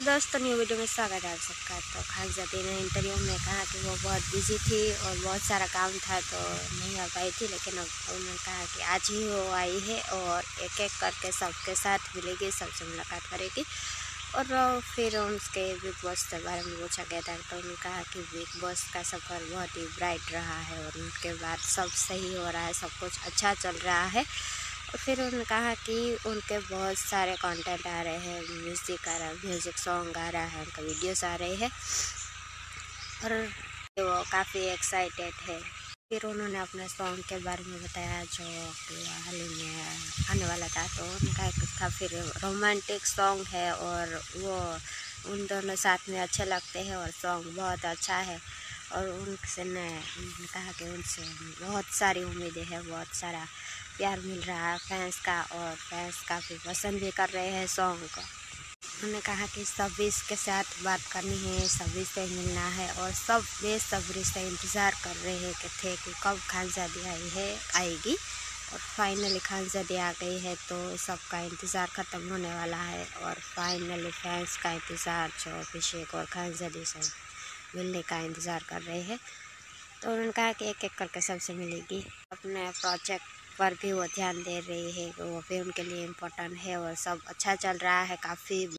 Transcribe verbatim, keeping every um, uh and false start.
दोस्तों new video में स्वागत है आप सबका। तो खानज़दी ने इंटरव्यू में कहा कि वो बहुत बिजी थी और बहुत सारा काम था तो नहीं आ पाई थी, लेकिन अब उन्होंने कहा कि आज ही वो आई है और एक एक करके सबके साथ मिलेगी, सबसे मुलाकात करेगी। और फिर उसके बिग बॉस के बारे में पूछा गया था तो उन्होंने कहा कि बिग बॉस का सफ़र बहुत ही ब्राइट रहा है और उनके बाद सब सही हो रहा है, सब कुछ अच्छा चल रहा है। और फिर उन्होंने कहा कि उनके बहुत सारे कंटेंट आ रहे हैं, म्यूज़िक आ रहा है, म्यूज़िक सॉन्ग आ रहा है, उनका वीडियोस आ रहे हैं और वो काफ़ी एक्साइटेड है। फिर उन्होंने अपने सॉन्ग के बारे में बताया जो कि हाल ही में आने वाला था। तो उनका एक काफ़ी रोमांटिक सॉन्ग है और वो उन दोनों साथ में अच्छे लगते हैं और सॉन्ग बहुत अच्छा है। और उनसे ने उन्होंने कहा कि उनसे बहुत सारी उम्मीदें हैं, बहुत सारा प्यार मिल रहा है फैंस का और फैंस काफ़ी पसंद भी कर रहे हैं सॉन्ग को। उन्होंने कहा कि सभी के साथ बात करनी है, सभी से मिलना है और सब बेसब्री से इंतज़ार कर रहे हैं कि थे कि कब खानज़दी आई है आएगी। और फाइनली खानज़दी आ गई है तो सबका इंतज़ार ख़त्म होने वाला है और फाइनली फैंस का इंतज़ार जो अभिषेक और खानज़दी से मिलने का इंतज़ार कर रहे हैं। तो उन्होंने कहा कि एक एक करके सबसे मिलेगी। अपने प्रोजेक्ट पर भी वो ध्यान दे रही है, वो भी उनके लिए इम्पोर्टेंट है और सब अच्छा चल रहा है काफ़ी।